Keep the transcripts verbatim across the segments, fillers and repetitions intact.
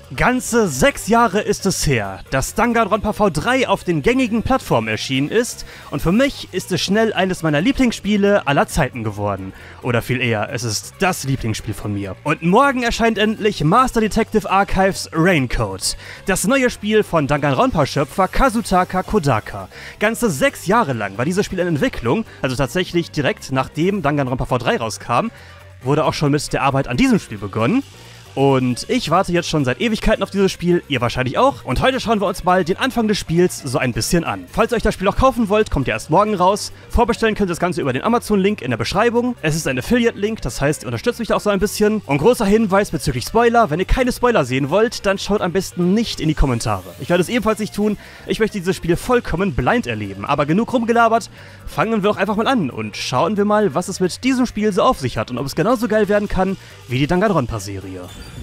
Ganze sechs Jahre ist es her, dass Danganronpa V drei auf den gängigen Plattformen erschienen ist und für mich ist es schnell eines meiner Lieblingsspiele aller Zeiten geworden. Oder viel eher, es ist das Lieblingsspiel von mir. Und morgen erscheint endlich Master Detective Archives Raincoat, das neue Spiel von Danganronpa-Schöpfer Kazutaka Kodaka. Ganze sechs Jahre lang war dieses Spiel in Entwicklung, also tatsächlich direkt nachdem Danganronpa V drei rauskam, wurde auch schon mit der Arbeit an diesem Spiel begonnen. Und ich warte jetzt schon seit Ewigkeiten auf dieses Spiel, ihr wahrscheinlich auch. Und heute schauen wir uns mal den Anfang des Spiels so ein bisschen an. Falls ihr euch das Spiel auch kaufen wollt, kommt ihr erst morgen raus. Vorbestellen könnt ihr das Ganze über den Amazon-Link in der Beschreibung. Es ist ein Affiliate-Link, das heißt, ihr unterstützt mich da auch so ein bisschen. Und großer Hinweis bezüglich Spoiler, wenn ihr keine Spoiler sehen wollt, dann schaut am besten nicht in die Kommentare. Ich werde es ebenfalls nicht tun, ich möchte dieses Spiel vollkommen blind erleben. Aber genug rumgelabert, fangen wir doch einfach mal an und schauen wir mal, was es mit diesem Spiel so auf sich hat und ob es genauso geil werden kann wie die Danganronpa-Serie.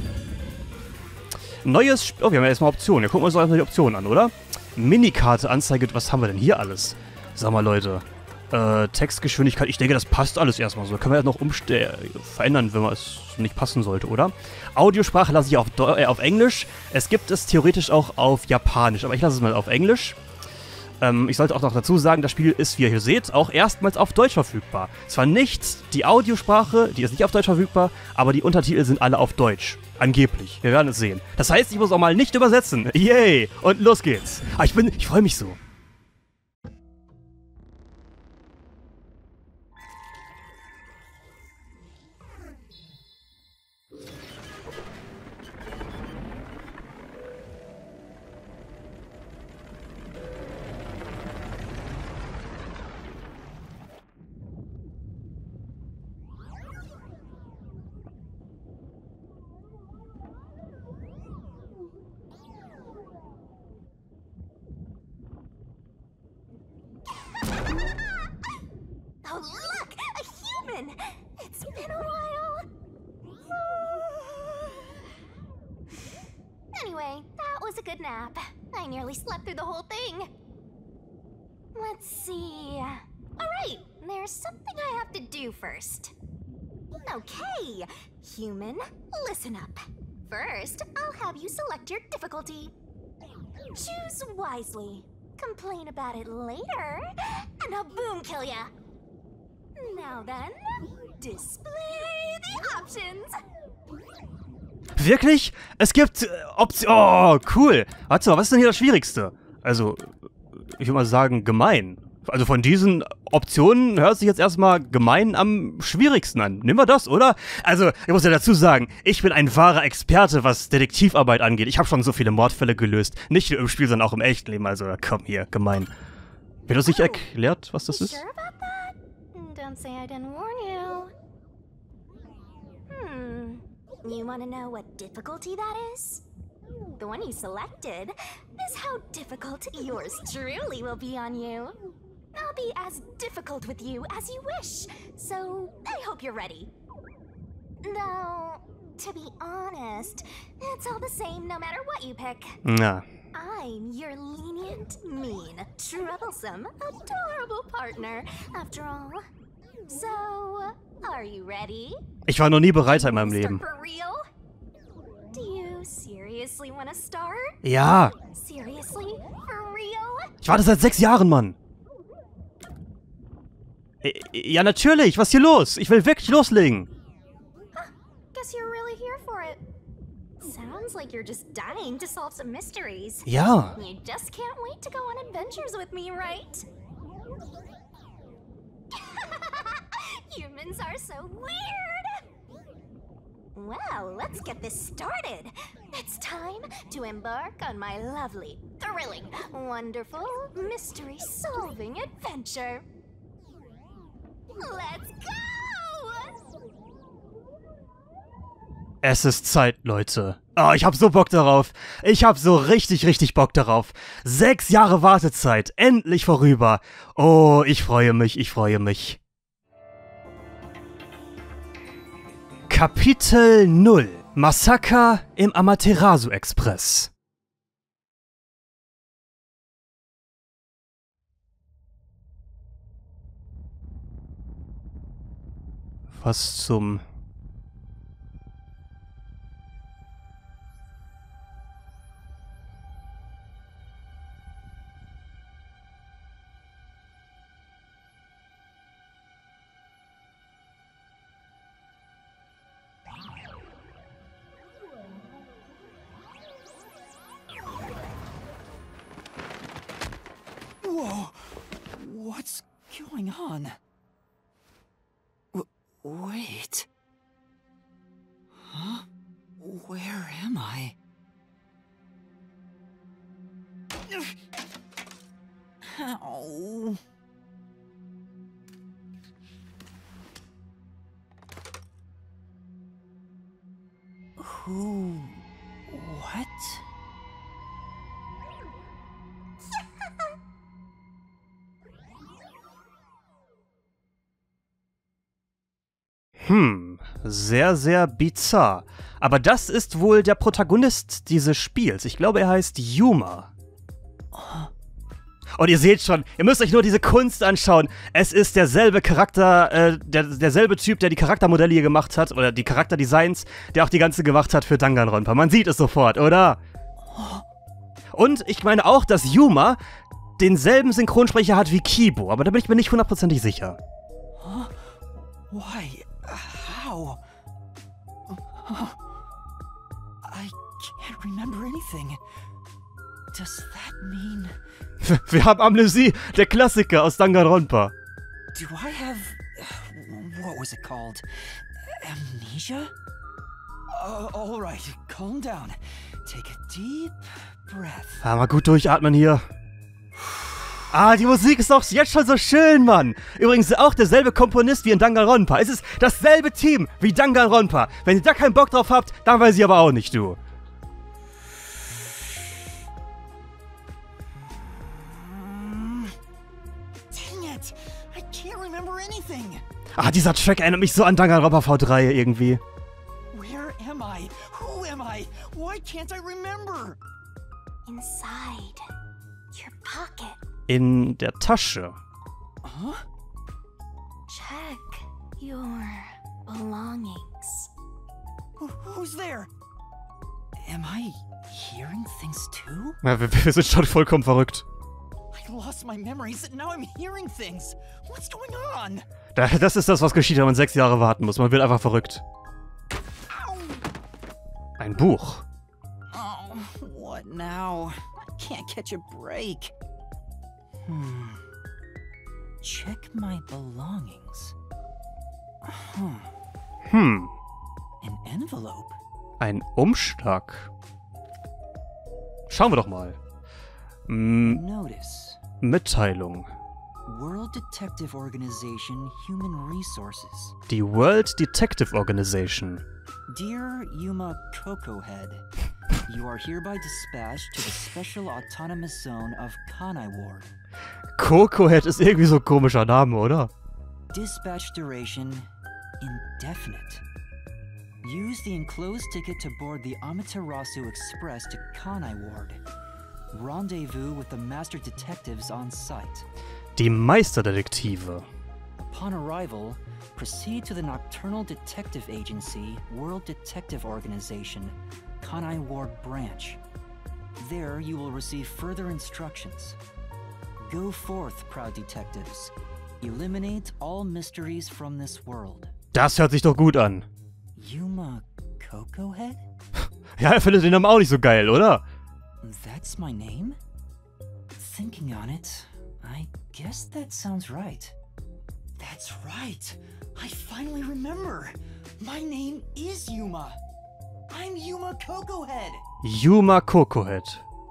Neues Sp Oh, wir haben ja erstmal Optionen. Ja, gucken wir uns doch erstmal die Optionen an, oder? Minikarte, Anzeige, was haben wir denn hier alles? Sag mal, Leute. Äh, Textgeschwindigkeit, ich denke, das passt alles erstmal so. Können wir das noch umstellen, verändern, wenn man es nicht passen sollte, oder? Audiosprache lasse ich auf, Deu äh, auf Englisch. Es gibt es theoretisch auch auf Japanisch, aber ich lasse es mal auf Englisch. Ähm, ich sollte auch noch dazu sagen, das Spiel ist, wie ihr hier seht, auch erstmals auf Deutsch verfügbar. Zwar nicht die Audiosprache, die ist nicht auf Deutsch verfügbar, aber die Untertitel sind alle auf Deutsch. Angeblich. Wir werden es sehen. Das heißt, ich muss auch mal nicht übersetzen. Yay! Und los geht's. Ah, ich bin, ich freue mich so. Oh, look! A human! It's been a while. Anyway, that was a good nap. I nearly slept through the whole thing. Let's see. Alright, there's something I have to do first. Okay, human, listen up. First, I'll have you select your difficulty. Choose wisely. Complain about it later, and I'll boom kill ya. Now then, display the options. Wirklich? Es gibt äh, Optionen. Oh, cool. Warte mal, was ist denn hier das Schwierigste? Also, ich würde mal sagen, gemein. Also von diesen Optionen hört sich jetzt erstmal gemein am schwierigsten an. Nehmen wir das, oder? Also, ich muss ja dazu sagen, ich bin ein wahrer Experte, was Detektivarbeit angeht. Ich habe schon so viele Mordfälle gelöst. Nicht nur im Spiel, sondern auch im echten Leben. Also, komm hier, gemein. Wird das nicht erklärt, was das ist? Sure about that? Don't say I didn't warn you. Hmm. You want to know what difficulty that is? The one you selected is how difficult yours truly will be on you. I'll be as difficult with you as you wish, so I hope you're ready. Though, to be honest, it's all the same no matter what you pick. Na. I'm your lenient, mean, troublesome, adorable partner, after all. So, are you ready? Ich war noch nie bereiter in meinem Leben. Start for real? Do you seriously want to start? Ja. Seriously? For real? Ich warte seit sechs Jahren, Mann. Ja, natürlich. Was ist hier los? Ich will wirklich loslegen. Huh, guess you're really here for it. Sounds like you're just dying to solve some mysteries. Ja. You just can't wait to go on adventures with me, right? Humans are so weird! Well, let's get this started. It's time to embark on my lovely, thrilling, wonderful, mystery-solving adventure. Let's go! Es ist Zeit, Leute. Oh, ich hab so Bock darauf. Ich hab so richtig, richtig Bock darauf. Sechs Jahre Wartezeit. Endlich vorüber. Oh, ich freue mich, ich freue mich. Kapitel null. Massaker im Amaterasu Express. Was zum... Whoa! What's going on? W wait. Huh? Where am I? Ow. Who? What? Hm, sehr, sehr bizarr. Aber das ist wohl der Protagonist dieses Spiels. Ich glaube, er heißt Yuma. Und ihr seht schon, ihr müsst euch nur diese Kunst anschauen. Es ist derselbe Charakter, äh, der, derselbe Typ, der die Charaktermodelle hier gemacht hat, oder die Charakterdesigns, der auch die ganze gemacht hat für Danganronpa. Man sieht es sofort, oder? Und ich meine auch, dass Yuma denselben Synchronsprecher hat wie Kibo, aber da bin ich mir nicht hundertprozentig sicher. Huh? Why? How? I can't remember anything. Does that mean... Wir haben Amnesie, der Klassiker aus Danganronpa. Do I have... what was it called? Amnesia? Uh, alright, calm down. Take a deep breath. Ja, mal gut durchatmen hier. Ah, die Musik ist auch jetzt schon so schön, Mann. Übrigens auch derselbe Komponist wie in Danganronpa. Es ist dasselbe Team wie Danganronpa. Wenn ihr da keinen Bock drauf habt, dann weiß ich aber auch nicht, du. Ah, dieser Track erinnert mich so an Danganronpa V drei irgendwie. Where am I? Who am I? Why can't I remember? Inside your pocket. In der Tasche. Huh? Check your belongings. Who, who's there? Am I hearing things too? Ja, wir, wir sind schon vollkommen verrückt. I lost my memories and now I'm hearing things. What's going on? Das ist das, was geschieht, wenn man sechs Jahre warten muss. Man wird einfach verrückt. Ein Buch. Oh, what now? I can't catch a break. Hmm. Check my belongings. Huh. Hm. An envelope? Ein Umschlag. Schauen wir doch mal. M- Notice. Mitteilung. World Detective Organization Human Resources. Die World Detective Organization. Dear Yuma Cocohead, you are hereby dispatched to the Special Autonomous Zone of Kanai Ward. Cocohead ist irgendwie so ein komischer Name, oder? Dispatch duration indefinite. Use the enclosed ticket to board the Amaterasu Express to Kanai Ward. Rendezvous with the Master Detectives on site. Die Meisterdetektive. Upon arrival, proceed to the Nocturnal Detective Agency, World Detective Organization, Kanai Ward Branch. There you will receive further instructions. Go forth, proud detectives. Eliminate all mysteries from this world. Das hört sich doch gut an. Yuma Cocohead? Ja, er findet den Namen auch nicht so geil, oder? That's my name? Thinking on it, I guess that sounds right. That's right. I finally remember. My name is Yuma. I'm Yuma Cocohead. Yuma Cocohead.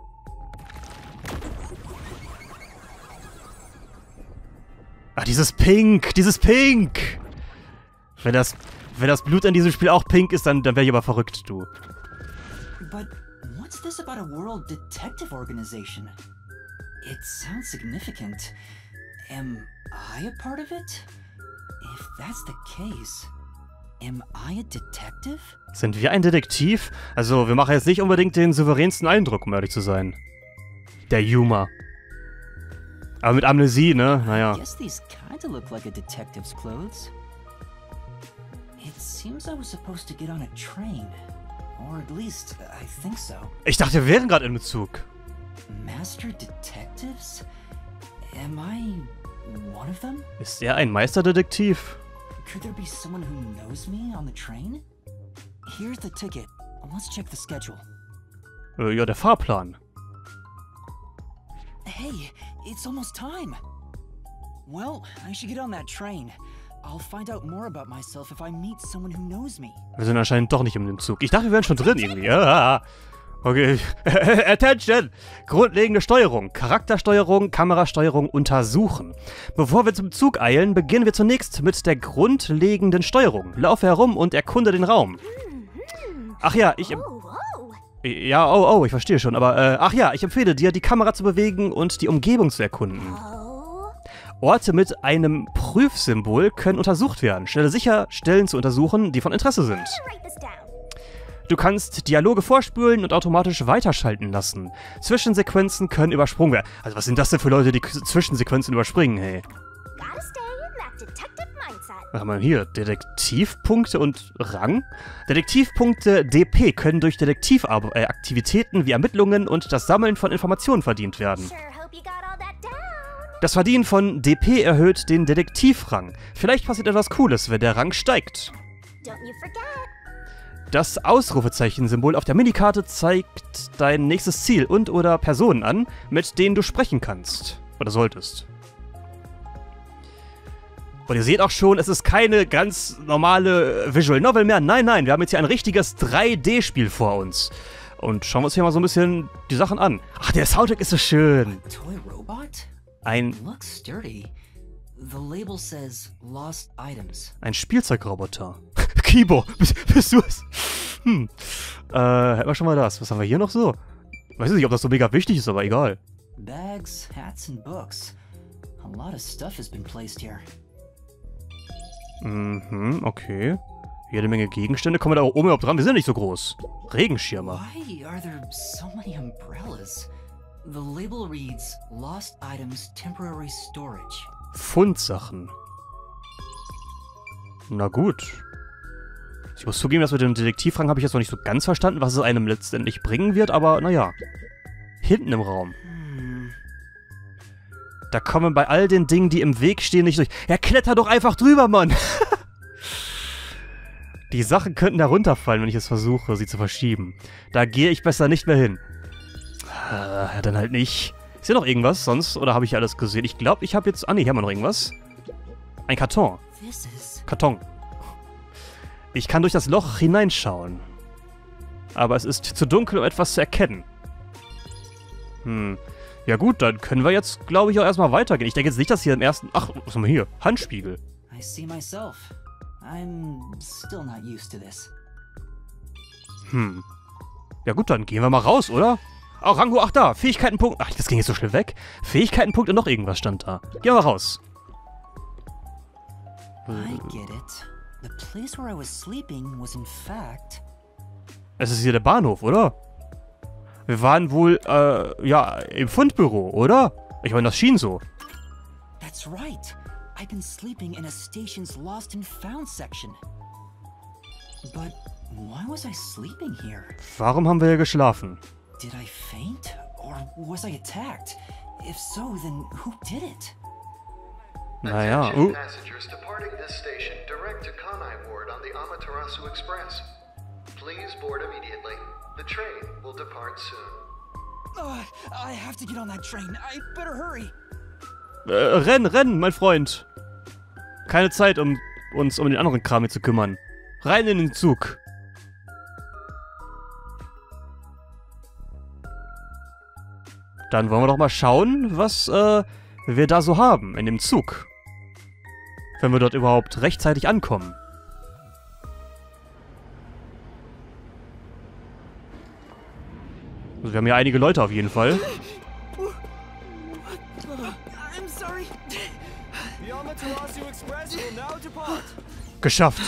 Ah, dieses Pink, dieses Pink. Wenn das, wenn das Blut in diesem Spiel auch pink ist, dann, dann wäre ich aber verrückt, du. But what's this about a World Detective Organization? It sounds significant. Am I a part of it? If that's the case, am I a detective? Sind wir ein Detektiv? Also, wir machen jetzt nicht unbedingt den souveränsten Eindruck, um ehrlich zu sein. Der Yuma. Aber mit Amnesie, ne? Naja. I guess these kinda look like a detective's clothes. It seems I was supposed to get on a train. Or at least, I think so. Ich dachte, wir wären gerade im Zug. Master Detectives? Am I one of them? Ist er ein Meisterdetektiv? Could there be someone who knows me on the train? Here's the ticket. Let's check the schedule. Äh, ja, der Fahrplan. Hey, it's almost time. Well, I should get on that train. I'll find out more about myself if I meet someone who knows me. Wir sind anscheinend doch nicht in dem Zug. Ich dachte, wir wären schon drin irgendwie. Ja. Okay. Attention! Grundlegende Steuerung. Charaktersteuerung, Kamerasteuerung untersuchen. Bevor wir zum Zug eilen, beginnen wir zunächst mit der grundlegenden Steuerung. Laufe herum und erkunde den Raum. Ach ja, ich... Oh, oh. Ja, oh, oh, ich verstehe schon. Aber, äh, ach ja, ich empfehle dir, die Kamera zu bewegen und die Umgebung zu erkunden. Oh. Orte mit einem Prüfsymbol können untersucht werden. Stelle sicher, Stellen zu untersuchen, die von Interesse sind. Write this down. Du kannst Dialoge vorspulen und automatisch weiterschalten lassen. Zwischensequenzen können übersprungen werden. Also was sind das denn für Leute, die Zwischensequenzen überspringen, hey? Gotta stay in that detective mindset. Was haben wir hier? Detektivpunkte und Rang? Detektivpunkte D P können durch Detektivaktivitäten wie Ermittlungen und das Sammeln von Informationen verdient werden. Sure hope you got all that down. Das Verdienen von D P erhöht den Detektivrang. Vielleicht passiert etwas Cooles, wenn der Rang steigt. Don't you forget. Das Ausrufezeichen-Symbol auf der Minikarte zeigt dein nächstes Ziel und oder Personen an, mit denen du sprechen kannst. Oder solltest. Und ihr seht auch schon, es ist keine ganz normale Visual Novel mehr. Nein, nein, wir haben jetzt hier ein richtiges drei D-Spiel vor uns. Und schauen wir uns hier mal so ein bisschen die Sachen an. Ach, der Soundtrack ist so schön. Toy robot? Ein, Looks sturdy. The label says lost items. ein Spielzeugroboter. Kibo, bist, bist du es? Hm. Äh, hätten wir schon mal das. Was haben wir hier noch so? Weiß nicht, ob das so mega wichtig ist, aber egal. Bags, hats and books. A lot of stuff has been placed here. Mhm, okay. Jede Menge Gegenstände. Kommen wir da oben überhaupt dran? Wir sind nicht so groß. Regenschirme. Why are there so many umbrellas? The label reads lost items temporary storage. Fundsachen. Na gut. Ich muss zugeben, dass mit dem Detektivrang habe ich jetzt noch nicht so ganz verstanden, was es einem letztendlich bringen wird, aber naja. Hinten im Raum. Hmm. Da kommen wir bei all den Dingen, die im Weg stehen, nicht durch. Ja, kletter doch einfach drüber, Mann! Die Sachen könnten da runterfallen, wenn ich es versuche, sie zu verschieben. Da gehe ich besser nicht mehr hin. Äh, dann halt nicht. Ist hier noch irgendwas sonst? Oder habe ich alles gesehen? Ich glaube, ich habe jetzt... Ah, nee, hier haben wir noch irgendwas. Ein Karton. This is... Karton. Ich kann durch das Loch hineinschauen. Aber es ist zu dunkel, um etwas zu erkennen. Hm. Ja gut, dann können wir jetzt, glaube ich, auch erstmal weitergehen. Ich denke jetzt nicht, dass hier im ersten... Ach, was haben wir hier? Handspiegel. I see myself. I'm still not used to this. Hm. Ja gut, dann gehen wir mal raus, oder? Oh, Rango, ach da, Fähigkeitenpunkt. Ach, das ging jetzt so schnell weg. Fähigkeitenpunkt und noch irgendwas stand da. Gehen wir raus. I get it. The place where I was sleeping was in fact... Es ist hier der Bahnhof, oder? Wir waren wohl, äh, ja, im Fundbüro, oder? Ich meine, das schien so. That's right. I've been sleeping in a station's lost and found section. But why was I sleeping here? Warum haben wir hier geschlafen? Did I faint? Or was I attacked? If so, then who did it? Naja, Attention uh. passengers departing this station direct to Kanai Ward on the Amaterasu Express. Please board immediately. The train will depart soon. Uh, I have to get on that train. I better hurry. Äh, renn, renn, mein Freund. Keine Zeit, um uns um den anderen Kram hier zu kümmern. Rein in den Zug. Dann wollen wir doch mal schauen, was äh, wir da so haben in dem Zug. Wenn wir dort überhaupt rechtzeitig ankommen. Also wir haben hier einige Leute auf jeden Fall. I'm sorry. The Amaterasu Express will now depart. Geschafft.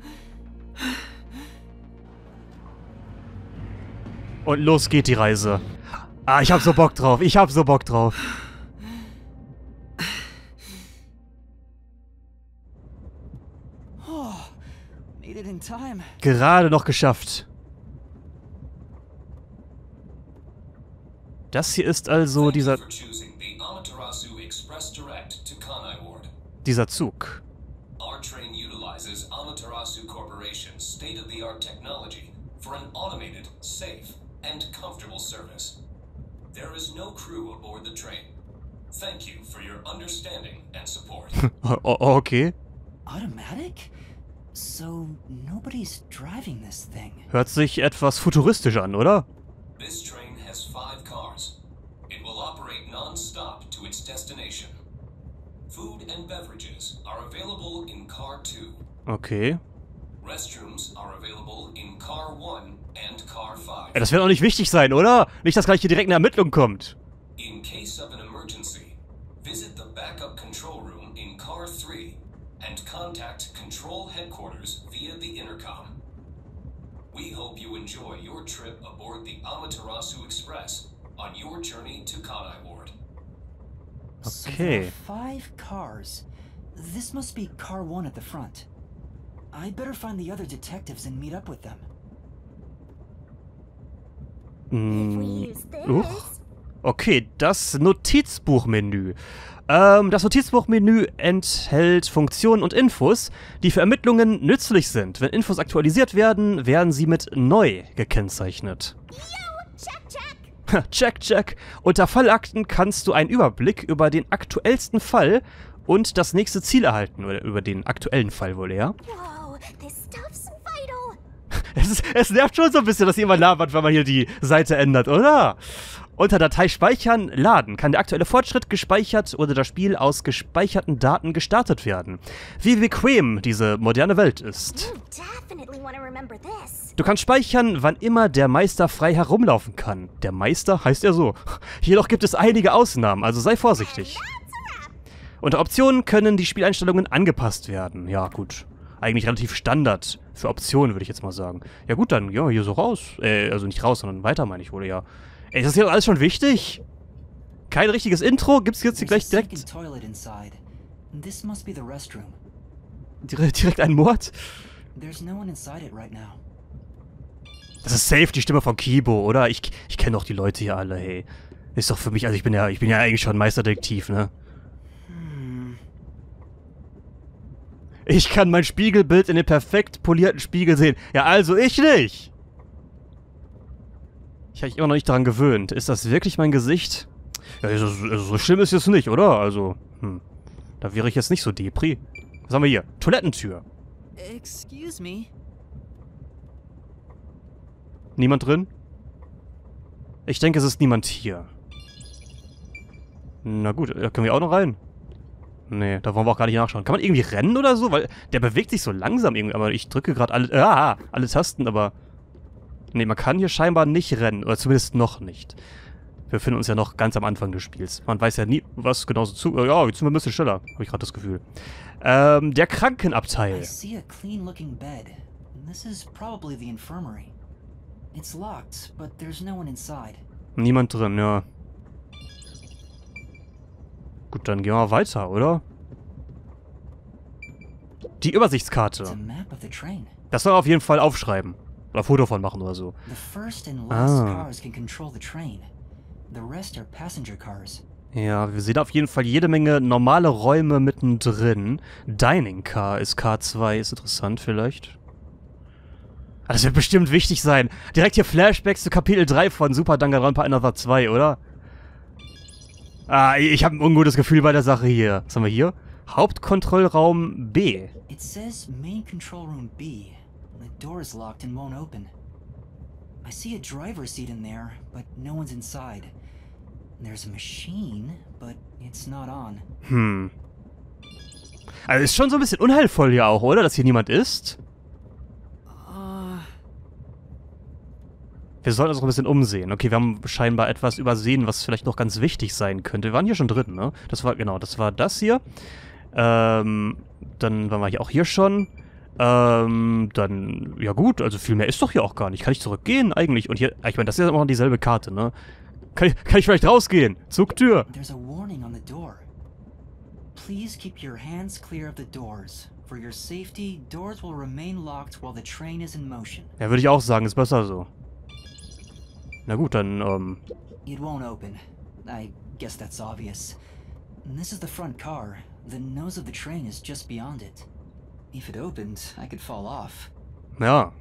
Und los geht die Reise. Ah, ich hab so Bock drauf. Ich hab so Bock drauf. Oh, made it in time. Gerade noch geschafft. Das hier ist also dieser, Thank you for choosing the Amaterasu Express Direct to Kanai Ward. dieser Zug. Our train utilizes Amaterasu Corporation's state-of-the-art technology for an automated, safe, and comfortable service. There is no crew aboard the train. Thank you for your understanding and support. O okay. Automatic? So nobody's driving this thing. Hört sich etwas futuristisch an, oder? This train has five cars. It will operate non-stop to its destination. Food and beverages are available in Car two. Okay. Restrooms are available in Car one and Car five. Ja, das wird auch nicht wichtig sein, oder? Nicht, dass gleich hier direkt eine Ermittlung kommt. In case of an emergency, visit the backup control room in Car three and contact Control Headquarters via the intercom. We hope you enjoy your trip aboard the Amaterasu Express on your journey to Kanai Ward. So there Okay. are five cars. This must be car one at the front. I better find the other detectives and meet up with them. If we Hm. use this... Uch. Okay, das Notizbuchmenü. Ähm, das Notizbuchmenü enthält Funktionen und Infos, die für Ermittlungen nützlich sind. Wenn Infos aktualisiert werden, werden sie mit neu gekennzeichnet. Yo, check, check! Check, check. Unter Fallakten kannst du einen Überblick über den aktuellsten Fall und das nächste Ziel erhalten. Oder über den aktuellen Fall wohl eher. Whoa, this stuff's vital! Es, ist, es nervt schon so ein bisschen, dass jemand labert, wenn man hier die Seite ändert, oder? Unter Datei speichern, laden kann der aktuelle Fortschritt gespeichert oder das Spiel aus gespeicherten Daten gestartet werden. Wie bequem diese moderne Welt ist. You definitely want to remember this. Du kannst speichern, wann immer der Meister frei herumlaufen kann. Der Meister heißt er so. Jedoch gibt es einige Ausnahmen, also sei vorsichtig. Unter Optionen können die Spieleinstellungen angepasst werden. Ja, gut. Eigentlich relativ Standard für Optionen, würde ich jetzt mal sagen. Ja gut, dann, ja, hier so raus. Äh, also nicht raus, sondern weiter, meine ich wohl, ja. Ey, ist das hier alles schon wichtig? Kein richtiges Intro? Gibt's jetzt hier gleich There's a direkt, second toilet inside. This must be the restroom. direkt, direkt einen Mord? There's no one inside it right now. Das ist safe die Stimme von Kibo, oder? Ich, ich kenne doch die Leute hier alle, hey. Ist doch für mich, also ich bin ja, ich bin ja eigentlich schon Meisterdetektiv, ne? Ich kann mein Spiegelbild in dem perfekt polierten Spiegel sehen. Ja, also ich nicht. Ich habe mich immer noch nicht daran gewöhnt. Ist das wirklich mein Gesicht? Ja, also, also so schlimm ist es nicht, oder? Also, hm. Da wäre ich jetzt nicht so Depri. Was haben wir hier? Toilettentür. Excuse me. Niemand drin? Ich denke, es ist niemand hier. Na gut, da können wir auch noch rein. Nee, da wollen wir auch gar nicht nachschauen. Kann man irgendwie rennen oder so? Weil der bewegt sich so langsam irgendwie. Aber ich drücke gerade alle, ah, alle Tasten, aber... Nee, man kann hier scheinbar nicht rennen. Oder zumindest noch nicht. Wir befinden uns ja noch ganz am Anfang des Spiels. Man weiß ja nie, was genauso zu... Ja, jetzt sind wir ein bisschen schneller. Habe ich gerade das Gefühl. Ähm, der Krankenabteil. I see a clean-looking bed. This is probably the infirmary. It's locked, but there's no one inside. Niemand drin, ja. Gut, dann gehen wir weiter, oder? Die Übersichtskarte. It's a map of the train. Das soll auf jeden Fall aufschreiben. Oder Foto von machen oder so. The first and last Ah. cars can control the train. The rest are passenger cars. Ja, wir sehen auf jeden Fall jede Menge normale Räume mittendrin. Dining Car ist K zwei, ist interessant vielleicht. Ah, das wird bestimmt wichtig sein. Direkt hier Flashbacks zu Kapitel drei von Super Danganronpa Another zwei, oder? Ah, ich habe ein ungutes Gefühl bei der Sache hier. Was haben wir hier? Hauptkontrollraum B. It says main control room B. The door is locked and won't open. I see a driver's seat in there, but no one's inside. There's a machine, but it's not on. Hm. Also ist schon so ein bisschen unheilvoll hier auch, oder? Dass hier niemand ist. Uh, Wir sollten uns noch ein bisschen umsehen. Okay, wir haben scheinbar etwas übersehen, was vielleicht noch ganz wichtig sein könnte. Wir waren hier schon drin, ne? Das war, genau, das war das hier. Ähm, dann waren wir hier auch hier schon. Ähm, dann, ja gut, also viel mehr ist doch hier auch gar nicht. Kann ich zurückgehen eigentlich? Und hier, ich meine, das ist ja immer noch dieselbe Karte, ne? Kann ich, kann ich vielleicht rausgehen? Zugtür. there's a warning on the door. Please keep your hands clear of the doors. For your safety, doors will remain locked while the train is in motion. Ja, würde ich auch sagen, ist besser so. Na gut, dann, ähm, It won't open. I guess that's obvious. And this is the front car. The nose of the train is just beyond it. If it opened, I could fall off. ja.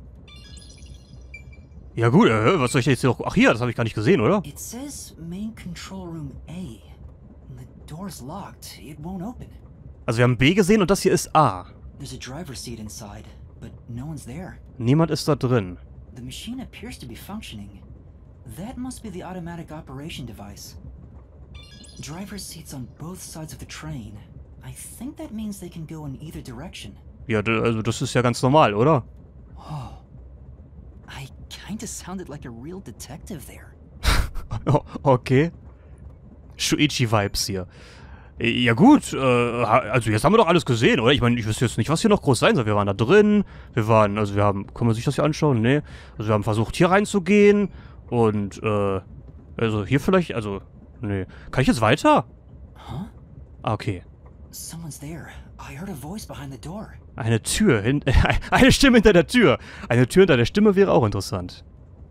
Ja gut, äh, was soll ich jetzt noch... Ach hier, das habe ich gar nicht gesehen, oder? It says main control room A. door's locked. It won't open. Also wir haben B gesehen und das hier ist A. There's a driver's seat inside, but no one's there. Niemand ist da drin. The machine appears to be functioning. That must be the automatic operation device. Driver's seats on both sides of the train. I think that means they can go in either direction. Ja, also das ist ja ganz normal, oder? Oh. I kinda sounded like a real detective there. Okay. Shuichi-Vibes hier. Ja gut, äh, also jetzt haben wir doch alles gesehen, oder? Ich meine, ich wüsste jetzt nicht, was hier noch groß sein soll. Wir waren da drin, wir waren, also wir haben, kann man sich das hier anschauen? Nee. Also wir haben versucht, hier reinzugehen und, äh, also hier vielleicht, also, nee. Kann ich jetzt weiter? Huh? Ah, okay. Someone's there. I heard a voice behind the door. Eine Tür, hin eine Stimme hinter der Tür. Eine Tür hinter der Stimme wäre auch interessant.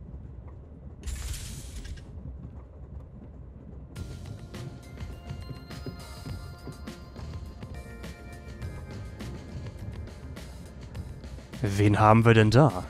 Wen haben wir denn da?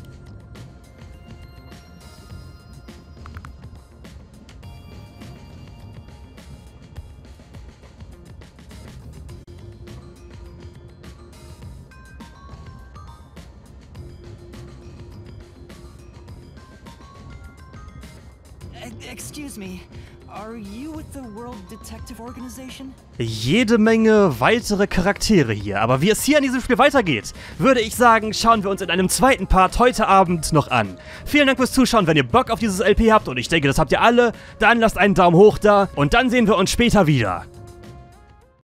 Excuse me, are you with the World Detective Organization? Jede Menge weitere Charaktere hier, aber wie es hier in diesem Spiel weitergeht, würde ich sagen, schauen wir uns in einem zweiten Part heute Abend noch an. Vielen Dank fürs Zuschauen, wenn ihr Bock auf dieses L P habt und ich denke, das habt ihr alle, dann lasst einen Daumen hoch da und dann sehen wir uns später wieder.